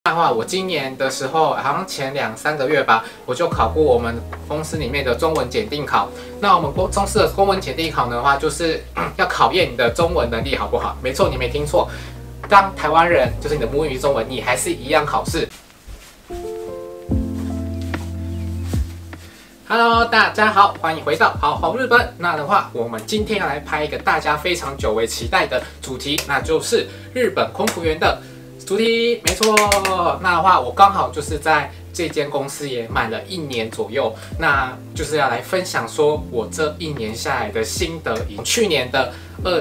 的话，我今年的时候，好像前2、3个月吧，我就考过我们公司里面的中文检定考。那我们公司的公文检定考的话，就是要考验你的中文能力好不好？没错，你没听错，当台湾人就是你的母语中文，你还是一样考试。Hello， 大家好，欢迎回到好好日本。那的话，我们今天要来拍一个大家非常久违期待的主题，那就是日本空服员的主题。没错，那的话，我刚好就是在这间公司也满了1年左右，那就是要来分享说我这1年下来的心得。去年的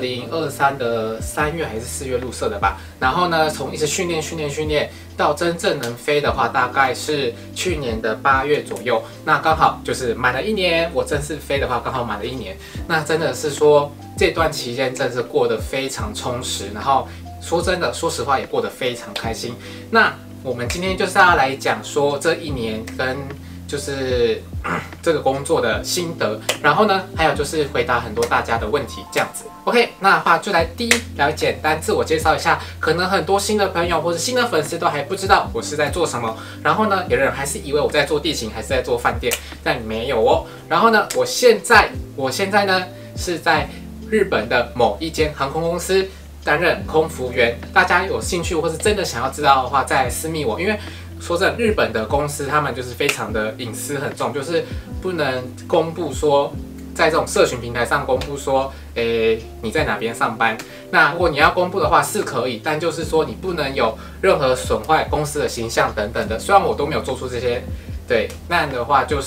2023的3月还是4月入社的吧，然后呢，从一直训练到真正能飞的话，大概是去年的8月左右。那刚好就是满了1年，我正式飞的话刚好满了1年。那真的是说这段期间真的是过得非常充实，然后说真的，说实话也过得非常开心。那我们今天就是要来讲说这1年跟就是这个工作的心得，然后呢，还有就是回答很多大家的问题，这样子。OK， 那的话就来第一来简单自我介绍一下，可能很多新的朋友或者新的粉丝都还不知道我是在做什么，然后呢，有的人还是以为我在做地勤还是在做饭店，但没有哦。然后呢，我现在呢是在日本的某一间航空公司担任空服员，大家有兴趣或是真的想要知道的话，再来私密我，因为说真的，日本的公司他们就是非常的隐私很重，就是不能公布说在这种社群平台上公布说，你在哪边上班。那如果你要公布的话是可以，但就是说你不能有任何损坏公司的形象等等的。虽然我都没有做出这些，对，那的话就是，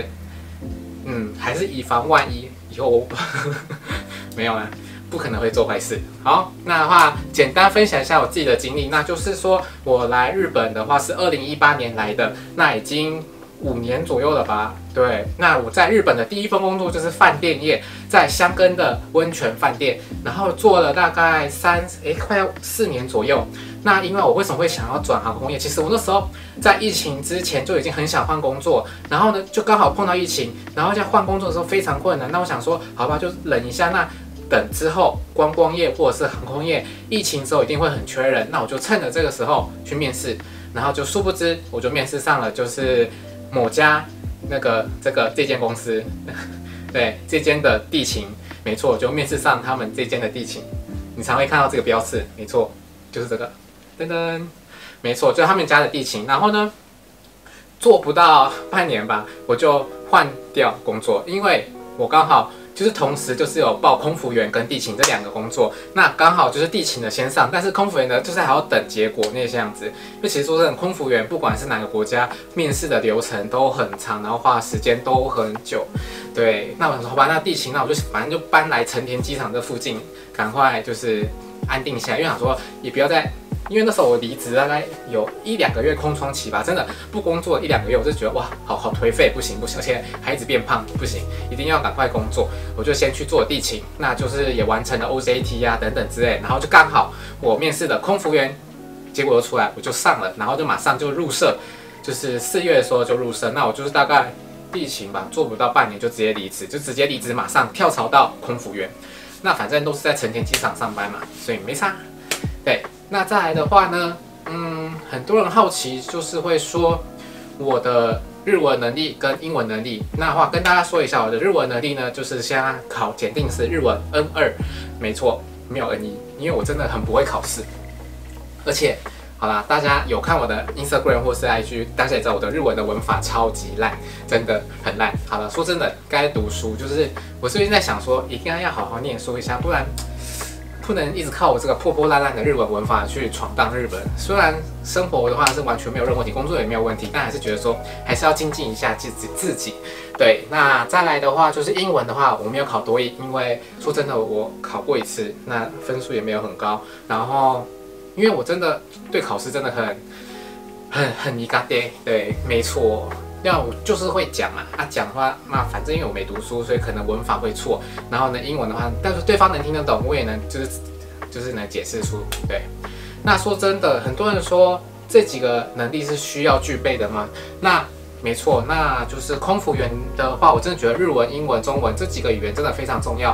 还是以防万一，以后我没有啦。不可能会做坏事。好，那的话简单分享一下我自己的经历，那就是说我来日本的话是2018年来的，那已经5年左右了吧？对，那我在日本的第一份工作就是饭店业，在箱根的温泉饭店，然后做了大概快要4年左右。那因为我为什么会想要转航空业？其实我那时候在疫情之前就已经很想换工作，然后呢就刚好碰到疫情，然后在换工作的时候非常困难。那我想说，好吧，就忍一下。那等之后观光业或者是航空业疫情之后一定会很缺人，那我就趁着这个时候去面试，然后就殊不知我就面试上了，就是某家这间公司，对，这间的地勤，没错，就面试上他们这间的地勤，你常会看到这个标志，没错，就是这个，噔噔，没错，就是他们家的地勤。然后呢，做不到半年吧，我就换掉工作，因为我刚好就是同时就是有报空服员跟地勤这2个工作，那刚好就是地勤的先上，但是空服员呢就是还要等结果那些样子。因为其实说真的，空服员不管是哪个国家，面试的流程都很长，然后花的时间都很久。对，那我想说好吧，那地勤那我就反正就搬来成田机场这附近，赶快就是安定下来，因为想说也不要再。因为那时候我离职大概有1、2个月空窗期吧，真的不工作1、2个月，我就觉得哇，好颓废，不行，而且还一直变胖，不行，一定要赶快工作。我就先去做地勤，那就是也完成了 OJT 啊等等之类，然后就刚好我面试的空服员结果就出来，我就上了，然后就马上就入社，就是4月的时候就入社。那我就是大概地勤吧，做不到半年就直接离职，马上跳槽到空服员。那反正都是在成田机场上班嘛，所以没差。对。那再来的话呢，很多人好奇就是会说我的日文能力跟英文能力。那的话跟大家说一下，我的日文能力呢，就是现在考检定是日文 N2，没错，没有 N1，因为我真的很不会考试。而且，好啦，大家有看我的 Instagram 或是 IG， 大家也知道我的日文的文法超级烂，真的很烂。好了，说真的，该读书，就是我最近在想说，一定要好好念书一下，不然不能一直靠我这个破破烂烂的日文文法去闯荡日本。虽然生活的话是完全没有任何问题，工作也没有问题，但还是觉得说还是要精进一下自己。对，那再来的话就是英文的话，我没有考多益，因为说真的，我考过1次，那分数也没有很高。然后因为我真的对考试真的很苦手，对，没错。那我就是会讲讲的话，那反正因为我没读书，所以可能文法会错。然后呢，英文的话，但是对方能听得懂，我也能就是能解释出。对，那说真的，很多人说这几个能力是需要具备的吗？那没错，那就是空服员的话，我真的觉得日文、英文、中文这几个语言真的非常重要。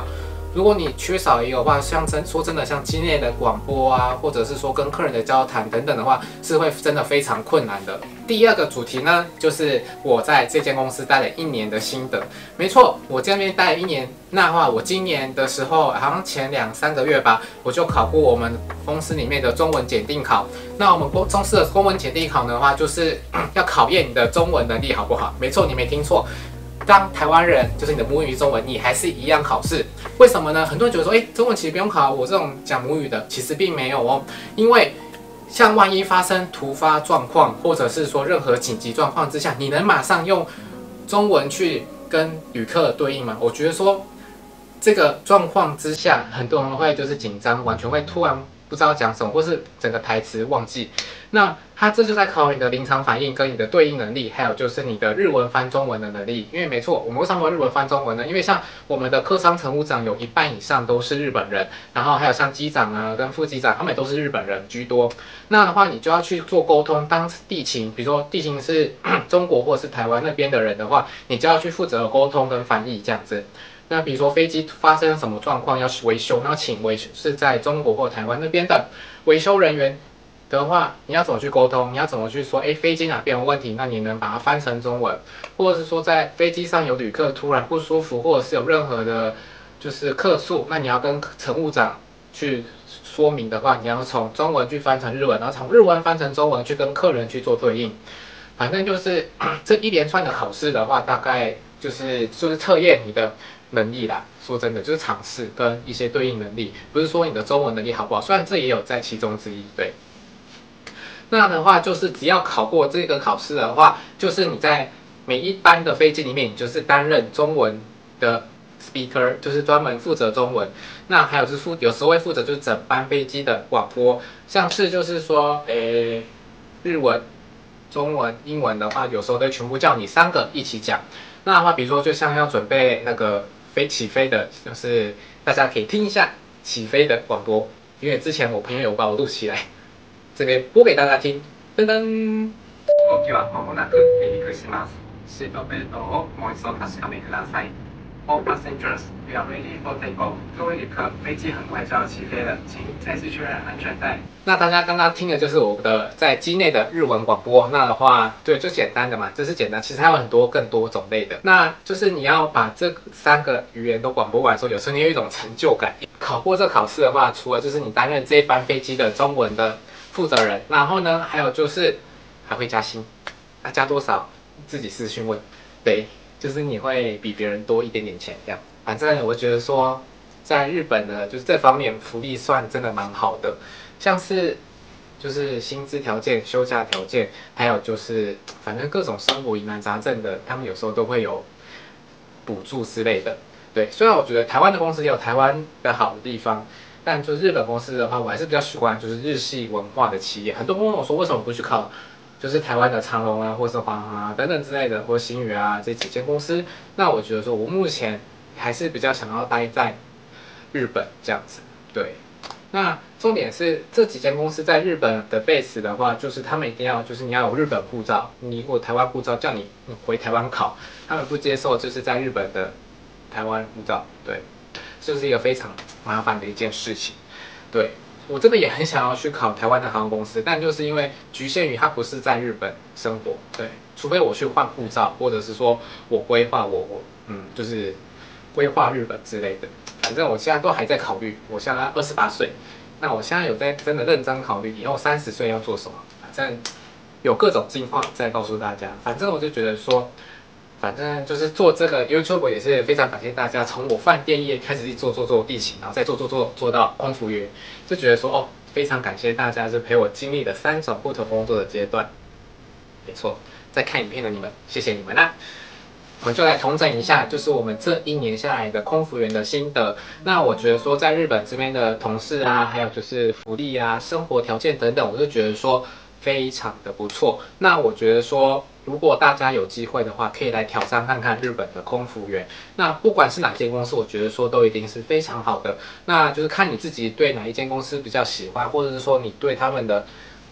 如果你缺少也有的话，像说真的，像机内的广播啊，或者是说跟客人的交谈等等的话，是会真的非常困难的。第二个主题呢，就是我在这间公司待了1年的心得。没错，我这边待了1年，那的话，我今年的时候，好像前2、3个月吧，我就考过我们公司里面的中文检定考。那我们公司的中文检定考呢的话，就是要考验你的中文能力好不好？没错，你没听错。当台湾人就是你的母语中文，你还是一样考试。为什么呢？很多人觉得说，中文其实不用考，我这种讲母语的，其实并没有哦。因为像万一发生突发状况，或者是说任何紧急状况之下，你能马上用中文去跟旅客对应吗？我觉得说这个状况之下，很多人会就是紧张，完全会突然不知道讲什么，或是整个台词忘记。那这就在考你的临场反应跟你的对应能力，还有就是你的日文翻中文的能力。因为没错，我们为什么日文翻中文呢？因为像我们的客舱乘务长有1半以上都是日本人，然后还有像机长啊跟副机长，他们也都是日本人居多。那的话，你就要去做沟通。当地勤，比如说地勤是中国或是台湾那边的人的话，你就要去负责沟通跟翻译这样子。那比如说飞机发生什么状况要维修，那请是在中国或台湾那边的维修人员的话，你要怎么去沟通？你要怎么去说？飞机哪边有问题？那你能把它翻成中文，或者是说在飞机上有旅客突然不舒服，或者是有任何的，就是客诉，那你要跟乘务长去说明的话，你要从中文去翻成日文，然后从日文翻成中文去跟客人去做对应。反正就是这一连串的考试的话，大概就是测验你的能力啦。说真的，就是尝试跟一些对应能力，不是说你的中文能力好不好，虽然这也有在其中之一，对。那的话，就是只要考过这个考试的话，就是你在每一班的飞机里面，你就是担任中文的 speaker， 就是专门负责中文。那还有是有时候会负责就是整班飞机的广播，像是就是说，日文、中文、英文的话，有时候都全部叫你3个一起讲。那的话，比如说就像要准备那个起飞的，就是大家可以听一下起飞的广播，因为之前我朋友有把我录起来。这边播给大家听。噔噔。飛行機はまもなく離陸します。シートベルトをもう一度確かめください。All passengers, we are ready for takeoff。各位旅客，飞机很快就要起飞了，请再次确认安全带。那大家刚刚听的就是我的在机内的日文广播。那的话，对，就简单的嘛，这是简单。其实还有更多种类的。那就是你要把这3个语言都广播完的时候，有时候你有一种成就感。考过这考试的话，除了就是你担任这一班飞机的中文的负责人，然后呢，还有就是还会加薪，那加多少自己私讯问，对，就是你会比别人多一点点钱这样。反正我觉得说，在日本呢，就是这方面福利算真的蛮好的，像是就是薪资条件、休假条件，还有就是反正各种生活疑难杂症的，他们有时候都会有补助之类的。对，虽然我觉得台湾的公司也有台湾的好的地方。但就是日本公司的话，我还是比较喜欢就是日系文化的企业。很多人问我说，为什么不去考就是台湾的长荣啊，或是华航啊等等之类的，或星宇啊这几间公司？那我觉得说，我目前还是比较想要待在日本这样子。对，那重点是这几间公司在日本的 base 的话，就是他们一定要就是你要有日本护照，你如果台湾护照叫你回台湾考，他们不接受就是在日本的台湾护照。对。就是一个非常麻烦的一件事情。对，我真的也很想要去考台湾的航空公司，但就是因为局限于它不是在日本生活，对，除非我去换护照，或者是说我规划就是规划日本之类的。反正我现在都还在考虑，我现在28岁，那我现在有在真的认真考虑以后30岁要做什么，反正有各种计划再告诉大家。反正我就觉得说。反正就是做这个 YouTube 也是非常感谢大家，从我饭店业开始一做地勤，然后再做到空服员，就觉得说非常感谢大家是陪我经历了3种不同工作的阶段。没错，在看影片的你们，谢谢你们啦。我们就来统整一下，就是我们这1年下来的空服员的心得。那我觉得说，在日本这边的同事啊，还有就是福利啊、生活条件等等，我就觉得说非常的不错。那我觉得说。如果大家有机会的话，可以来挑战看看日本的空服员。那不管是哪间公司，我觉得说都一定是非常好的。那就是看你自己对哪一间公司比较喜欢，或者是说你对他们的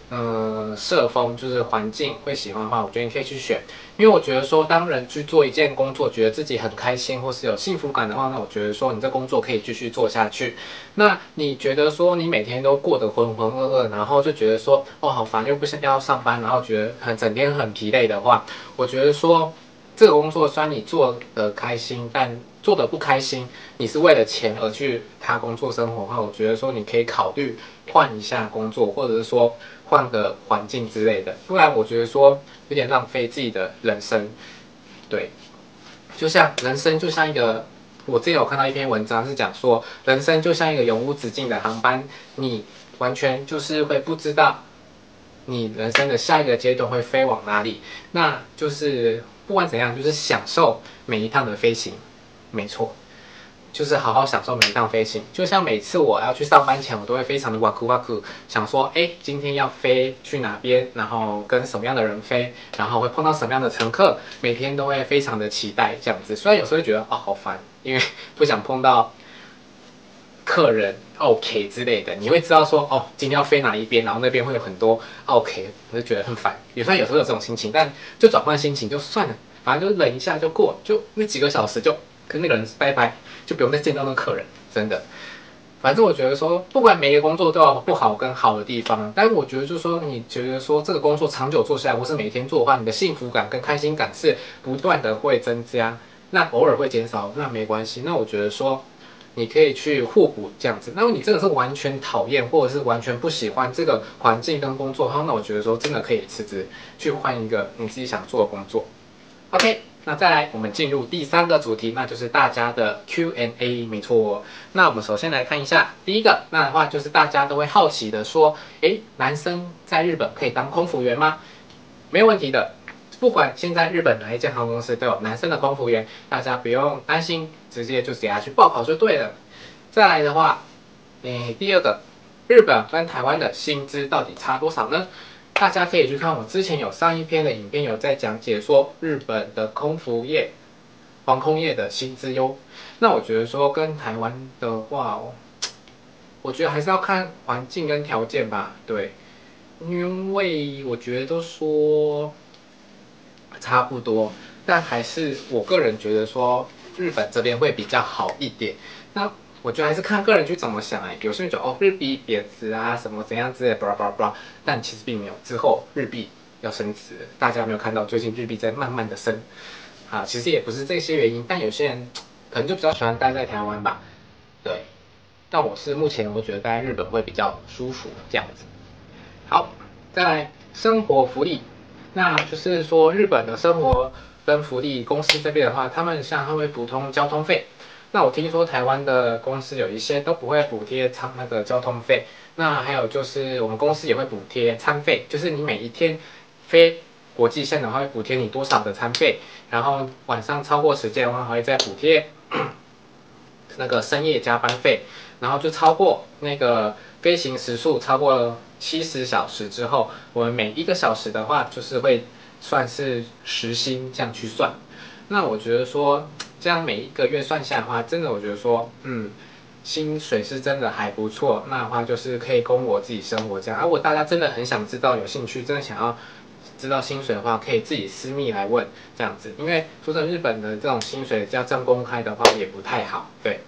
社风就是环境会喜欢的话，我觉得你可以去选。因为我觉得说，当人去做一件工作，觉得自己很开心或是有幸福感的话，那我觉得说你这工作可以继续做下去。那你觉得说你每天都过得浑浑噩噩，然后就觉得说哦好烦，又不想要上班，然后觉得整天很疲累的话，我觉得说这个工作虽然你做的开心，但做的不开心，你是为了钱而去他工作生活的话，我觉得说你可以考虑换一下工作，或者是说换个环境之类的，不然我觉得说有点浪费自己的人生。对，就像人生就像一个，我之前有看到一篇文章是讲说，人生就像一个永无止境的航班，你完全就是会不知道你人生的下一个阶段会飞往哪里，那就是不管怎样，就是享受每一趟的飞行，没错。就是好好享受每一趟飞行。就像每次我要去上班前，我都会非常的哇酷哇酷，想说，哎，今天要飞去哪边，然后跟什么样的人飞，然后会碰到什么样的乘客，每天都会非常的期待这样子。虽然有时候会觉得好烦，因为不想碰到客人 OK 之类的，你会知道说今天要飞哪一边，然后那边会有很多 OK，我就觉得很烦。有时候有这种心情，但就转换心情就算了，反正就忍一下就过，就那几个小时就跟那个人拜拜，就不用再见到那个客人，真的。反正我觉得说，不管每个工作都有不好跟好的地方，但是我觉得就是说，你觉得说这个工作长久做下来，或是每天做的话，你的幸福感跟开心感是不断的会增加，那偶尔会减少，那没关系。那我觉得说，你可以去互补这样子。那如果你真的是完全讨厌，或者是完全不喜欢这个环境跟工作，那我觉得说真的可以辞职，去换一个你自己想做的工作。OK，那再来，我们进入第三个主题，那就是大家的 Q&A， 没错。那我们首先来看一下第一个，那的话就是大家都会好奇的说，男生在日本可以当空服员吗？没有问题的，不管现在日本哪一间航空公司都有男生的空服员，大家不用担心，直接就给他去报考就对了。再来的话，第二个，日本跟台湾的薪资到底差多少呢？大家可以去看我之前有上一篇的影片，有在讲解说日本的空服业、航空业的薪资优。那我觉得说跟台湾的话我觉得还是要看环境跟条件吧。对，因为我觉得都说差不多，但还是我个人觉得说日本这边会比较好一点。那我觉得还是看个人去怎么想有些人觉得日币贬值啊什么怎样之类的，blah blah blah，但其实并没有。之后日币要升值，大家有没有看到最近日币在慢慢的升？啊，其实也不是这些原因，但有些人可能就比较喜欢待在台湾吧。对，但我是目前我觉得待在日本会比较舒服这样子。好，再来生活福利，那就是说日本的生活跟福利公司这边的话，他们会补充交通费。那我听说台湾的公司有一些都不会补贴那个交通费，那还有就是我们公司也会补贴餐费，就是你每一天飞国际线的话会补贴你多少的餐费，然后晚上超过时间的话还会再补贴那个深夜加班费，然后就超过那个飞行时数超过了70小时之后，我们每一个小时的话就是会算是时薪这样去算。那我觉得说这样每一个月算下来的话，真的我觉得说，薪水是真的还不错。那的话就是可以供我自己生活这样。如果大家真的很想知道，有兴趣，真的想要知道薪水的话，可以自己私密来问这样子。因为说真的，日本的这种薪水要这样公开的话也不太好。对，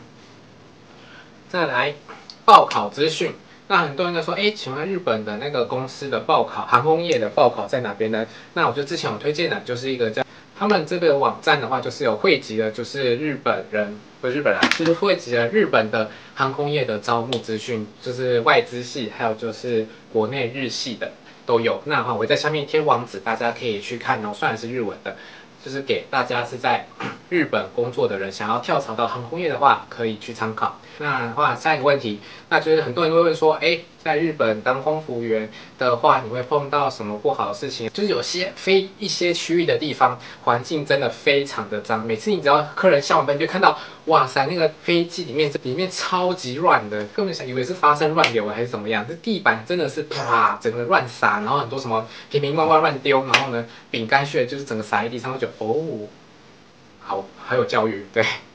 再来报考资讯。那很多人就说，请问日本的那个公司的报考，航空业的报考在哪边呢？那我就之前有推荐的，就是一个叫他们这个网站的话，就是有汇集了，就是日本人不是日本人，就是汇集了日本的航空业的招募资讯，就是外资系，还有就是国内日系的都有。那的话，我在下面贴网址，大家可以去看哦。虽然是日文的，就是给大家是在日本工作的人，想要跳槽到航空业的话，可以去参考。那的话，下一个问题，那就是很多人会问说，在日本当空服员的话，你会碰到什么不好的事情？就是有些飞一些区域的地方，环境真的非常的脏。每次你只要客人下完班，就看到，哇塞，那个飞机里面超级乱的，根本想以为是发生乱流还是怎么样。这地板真的是啪，整个乱撒，然后很多什么瓶瓶罐罐乱丢，然后呢，饼干屑就是整个撒在地上，就觉得好有教育，对。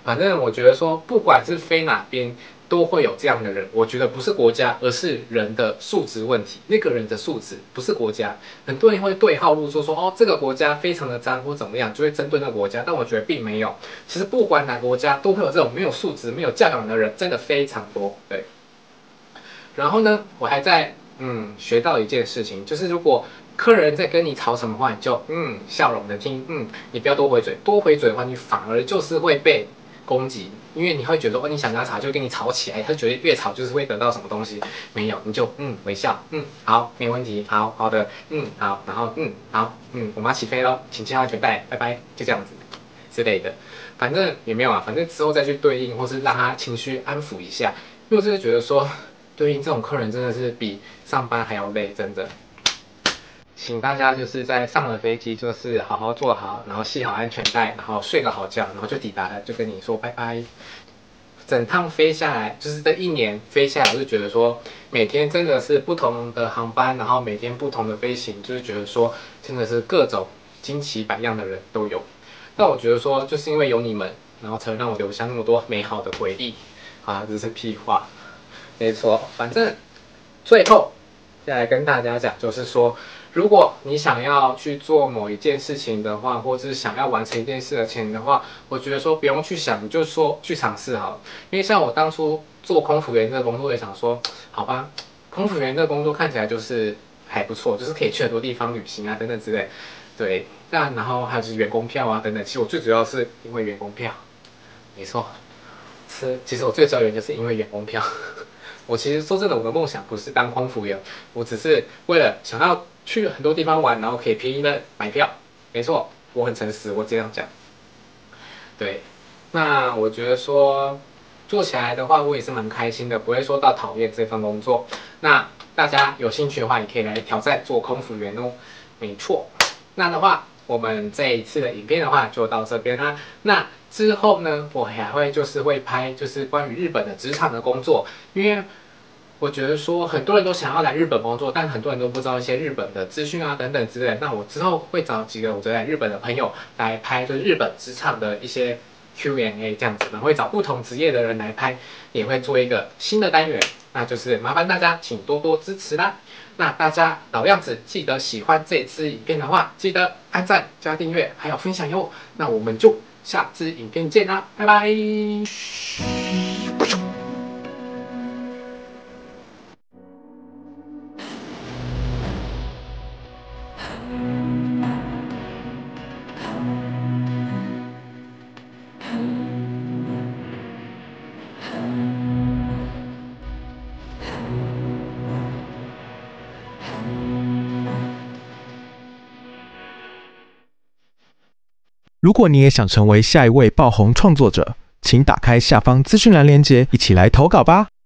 反正我觉得说，不管是飞哪边，都会有这样的人。我觉得不是国家，而是人的素质问题。那个人的素质不是国家。很多人会对号入座说，哦，这个国家非常的脏或怎么样，就会针对那个国家。但我觉得并没有。其实不管哪个国家，都会有这种没有素质、没有教养的人，真的非常多。对。然后呢，我还在学到一件事情，就是如果客人在跟你吵什么话，你就笑容的听，你不要多回嘴，多回嘴的话，你反而就是会被攻击，因为你会觉得哦，你想跟他吵就跟你吵起来，他觉得越吵就是会得到什么东西，没有，你就微笑，好，没问题，好好的，好，然后好，我们要起飞咯，请系好安全带，拜拜，就这样子之类的，反正也没有啊，反正之后再去对应，或是让他情绪安抚一下，因为我真的觉得说。对应这种客人真的是比上班还要累，真的。请大家就是在上了飞机，就是好好坐好，然后系好安全带，然后睡个好觉，然后就抵达了，就跟你说拜拜。整趟飞下来，就是这一年飞下来，我就觉得说，每天真的是不同的航班，然后每天不同的飞行，就是觉得说，真的是各种惊奇百样的人都有。但我觉得说，就是因为有你们，然后才让我留下那么多美好的回忆。啊，这是屁话。没错，反正最后再来跟大家讲，就是说，如果你想要去做某一件事情的话，或者是想要完成一件事情的话，我觉得说不用去想，你就说去尝试好了。因为像我当初做空服员这个工作，也想说，好吧，空服员这个工作看起来就是还不错，就是可以去很多地方旅行啊等等之类。对，然后还有就是员工票啊等等。其实我最主要是因为员工票，没错，其实我最主要原因就是因为员工票。我其实说真的，我的梦想不是当空服员，我只是为了想要去很多地方玩，然后可以便宜的买票。没错，我很诚实，我这样讲。对，那我觉得说做起来的话，我也是蛮开心的，不会说到讨厌这份工作。那大家有兴趣的话，也可以来挑战做空服员哦。没错，那的话，我们这一次的影片的话就到这边啦。那之后呢，我还会会拍就是关于日本的职场的工作，因为我觉得说很多人都想要来日本工作，但很多人都不知道一些日本的资讯啊等等之类。那我之后会找几个我在日本的朋友来拍，就是日本职场的一些 Q&A 这样子，然后会找不同职业的人来拍，也会做一个新的单元，那就是麻烦大家请多多支持啦。那大家老样子，记得喜欢这支影片的话，记得按赞、加订阅，还有分享哟。那我们就下支影片见啦，拜拜。 如果你也想成为下一位爆红创作者，请打开下方资讯栏链接，一起来投稿吧。